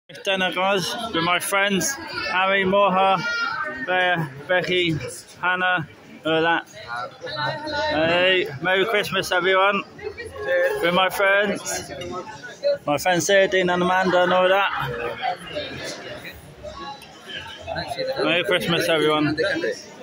Dinner, guys, with my friends Harry, Moha, Becky, Hannah, all that. Hey, Merry Christmas, everyone. With my friends Sardine and Amanda and all that. Merry Christmas, everyone.